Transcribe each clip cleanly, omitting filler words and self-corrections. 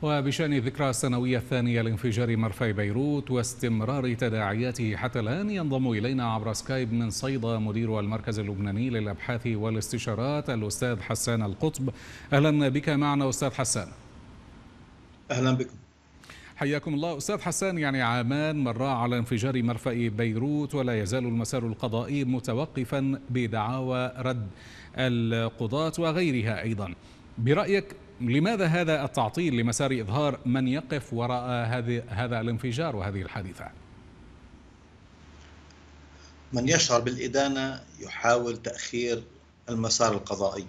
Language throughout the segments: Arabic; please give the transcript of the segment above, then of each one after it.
وبشأن الذكرى السنوية الثانية لانفجار مرفأ بيروت واستمرار تداعياته حتى الآن، ينضم إلينا عبر سكايب من صيدا مدير المركز اللبناني للأبحاث والاستشارات الأستاذ حسان القطب. أهلا بك معنا أستاذ حسان. أهلا بكم. حياكم الله أستاذ حسان. يعني عامان مرا على انفجار مرفأ بيروت ولا يزال المسار القضائي متوقفا بدعاوى رد القضاة وغيرها أيضا. برأيك لماذا هذا التعطيل لمسار إظهار من يقف وراء هذا الانفجار وهذه الحادثة؟ من يشعر بالإدانة يحاول تأخير المسار القضائي.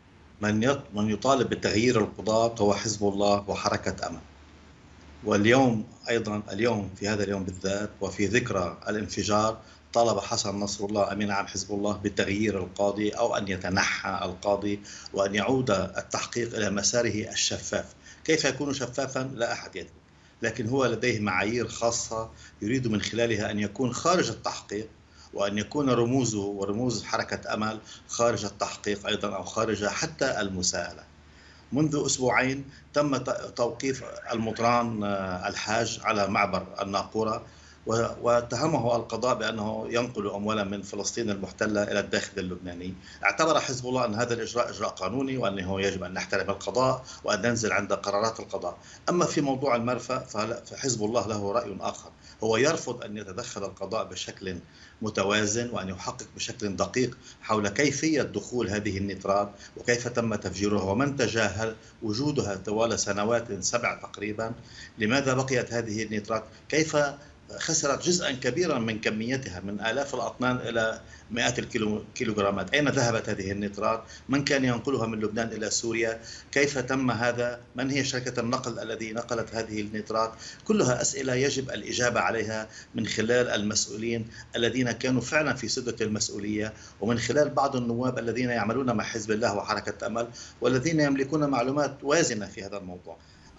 من يطالب بتغيير القضاة هو حزب الله وحركة أمل. واليوم أيضا في هذا اليوم بالذات وفي ذكرى الانفجار طالب حسن نصر الله أمين عام حزب الله بتغيير القاضي أو أن يتنحى القاضي وأن يعود التحقيق إلى مساره الشفاف. كيف يكون شفافا لا أحد يدري، لكن هو لديه معايير خاصة يريد من خلالها أن يكون خارج التحقيق، وأن يكون رموزه ورموز حركة أمل خارج التحقيق أيضا أو خارج حتى المساءلة. منذ أسبوعين تم توقيف المطران الحاج على معبر الناقورة، واتهمه القضاء بأنه ينقل أموالا من فلسطين المحتلة إلى الداخل اللبناني. اعتبر حزب الله أن هذا الإجراء إجراء قانوني وأنه يجب أن نحترم القضاء وأن ننزل عند قرارات القضاء. أما في موضوع المرفأ فحزب الله له رأي آخر، هو يرفض أن يتدخل القضاء بشكل متوازن وأن يحقق بشكل دقيق حول كيفية دخول هذه النترات وكيف تم تفجيرها ومن تجاهل وجودها طوال سنوات 7 تقريبا. لماذا بقيت هذه النترات؟ كيف خسرت جزءا كبيرا من كميتها من آلاف الأطنان إلى مئات الكيلوغرامات؟ أين ذهبت هذه النترات؟ من كان ينقلها من لبنان إلى سوريا؟ كيف تم هذا؟ من هي شركة النقل التي نقلت هذه النترات؟ كلها أسئلة يجب الإجابة عليها من خلال المسؤولين الذين كانوا فعلا في سدة المسؤولية، ومن خلال بعض النواب الذين يعملون مع حزب الله وحركة أمل والذين يملكون معلومات وازنة في هذا الموضوع.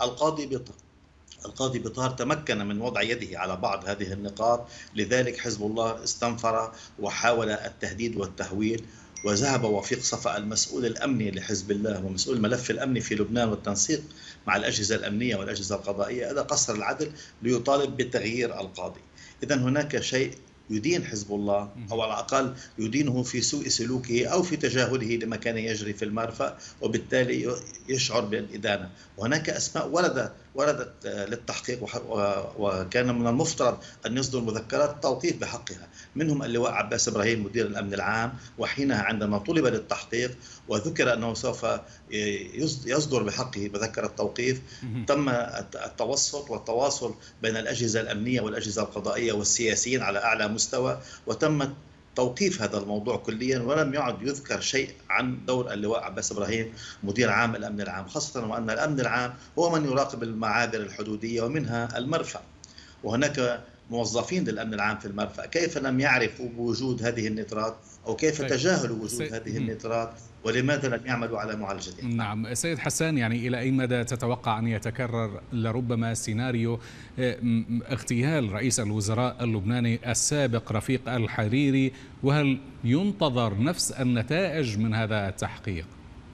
القاضي بطار تمكن من وضع يده على بعض هذه النقاط، لذلك حزب الله استنفر وحاول التهديد والتهويل، وذهب وفيق صفا المسؤول الأمني لحزب الله ومسؤول الملف الأمني في لبنان والتنسيق مع الأجهزة الأمنية والأجهزة القضائية إلى قصر العدل ليطالب بتغيير القاضي. إذن هناك شيء يدين حزب الله أو على الأقل يدينه في سوء سلوكه أو في تجاهله لما كان يجري في المرفأ، وبالتالي يشعر بالإدانة. وهناك أسماء وردت للتحقيق وكان من المفترض أن يصدر مذكرات توقيف بحقها، منهم اللواء عباس إبراهيم مدير الأمن العام، وحينها عندما طلب للتحقيق وذكر أنه سوف يصدر بحقه مذكرة توقيف، تم التوسط والتواصل بين الأجهزة الأمنية والأجهزة القضائية والسياسيين على أعلى مستوى، وتم توقيف هذا الموضوع كليا، ولم يعد يذكر شيء عن دور اللواء عباس إبراهيم مدير عام الأمن العام، خاصة وأن الأمن العام هو من يراقب المعابر الحدودية ومنها المرفأ، وهناك موظفين للأمن العام في المرفأ. كيف لم يعرفوا بوجود هذه النترات أو كيف تجاهلوا وجود هذه النترات ولماذا لم يعملوا على معالجتها؟ نعم سيد حسان، يعني إلى أي مدى تتوقع أن يتكرر لربما سيناريو اغتيال رئيس الوزراء اللبناني السابق رفيق الحريري، وهل ينتظر نفس النتائج من هذا التحقيق؟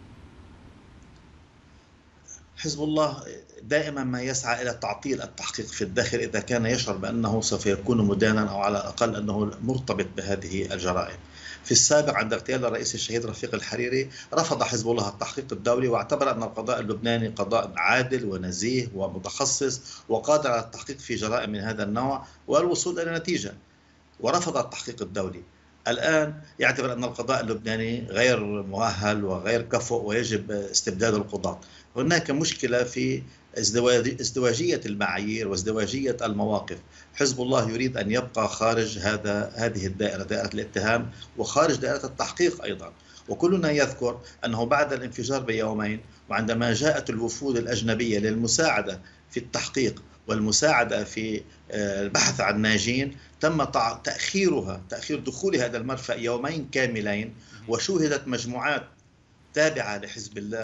حزب الله دائما ما يسعى إلى تعطيل التحقيق في الداخل إذا كان يشعر بأنه سوف يكون مدانا أو على الأقل أنه مرتبط بهذه الجرائم. في السابق عند اغتيال الرئيس الشهيد رفيق الحريري رفض حزب الله التحقيق الدولي واعتبر أن القضاء اللبناني قضاء عادل ونزيه ومتخصص وقادر على التحقيق في جرائم من هذا النوع والوصول إلى نتيجة، ورفض التحقيق الدولي. الآن يعتبر أن القضاء اللبناني غير مؤهل وغير كفؤ ويجب استبدال القضاة. هناك مشكلة في ازدواجية المعايير وازدواجية المواقف. حزب الله يريد أن يبقى خارج هذه الدائرة، دائرة الاتهام، وخارج دائرة التحقيق أيضا. وكلنا يذكر أنه بعد الانفجار بيومين وعندما جاءت الوفود الأجنبية للمساعدة في التحقيق والمساعدة في البحث عن ناجين، تم تأخير دخول هذا المرفأ يومين كاملين، وشوهدت مجموعات تابعة لحزب الله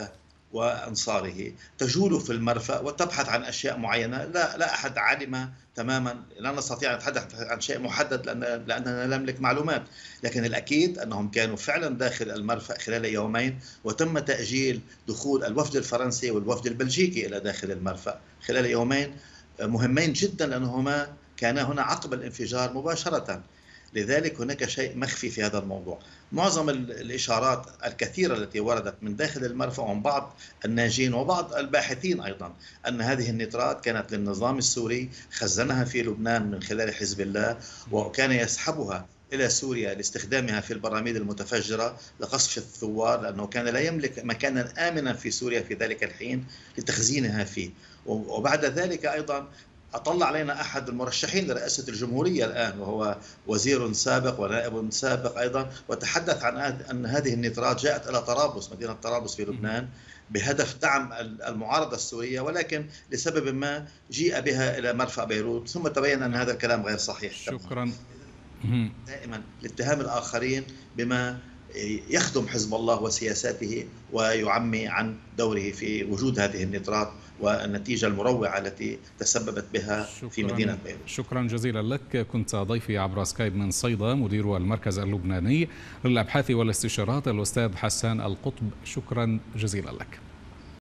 وأنصاره تجول في المرفأ وتبحث عن أشياء معينة. لا أحد علم تماما، لا نستطيع أن نتحدث عن شيء محدد لأننا لا نملك معلومات، لكن الأكيد أنهم كانوا فعلا داخل المرفأ خلال يومين، وتم تأجيل دخول الوفد الفرنسي والوفد البلجيكي إلى داخل المرفأ خلال يومين مهمين جدا، لأنهما كانا هنا عقب الانفجار مباشرة. لذلك هناك شيء مخفي في هذا الموضوع. معظم الإشارات الكثيرة التي وردت من داخل المرفأ ومن بعض الناجين وبعض الباحثين أيضا أن هذه النترات كانت للنظام السوري، خزنها في لبنان من خلال حزب الله، وكان يسحبها إلى سوريا لاستخدامها في البراميل المتفجرة لقصف الثوار، لأنه كان لا يملك مكانا آمنا في سوريا في ذلك الحين لتخزينها فيه. وبعد ذلك أيضا أطلع علينا أحد المرشحين لرئاسة الجمهورية الآن، وهو وزير سابق ونائب سابق أيضا، وتحدث عن أن هذه النترات جاءت إلى طرابلس، مدينة طرابلس في لبنان، بهدف دعم المعارضة السورية، ولكن لسبب ما جيء بها إلى مرفأ بيروت، ثم تبين أن هذا الكلام غير صحيح. شكرا. دائما الاتهام الآخرين بما يخدم حزب الله وسياساته ويعمي عن دوره في وجود هذه النترات والنتيجة المروعة التي تسببت بها في مدينة بيروت. شكرا جزيلا لك. كنت ضيفي عبر سكايب من صيدا مدير المركز اللبناني للأبحاث والاستشارات الأستاذ حسان القطب. شكرا جزيلا لك.